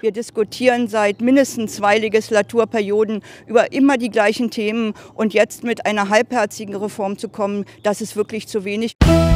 Wir diskutieren seit mindestens 2 Legislaturperioden über immer die gleichen Themen und jetzt mit einer halbherzigen Reform zu kommen, das ist wirklich zu wenig.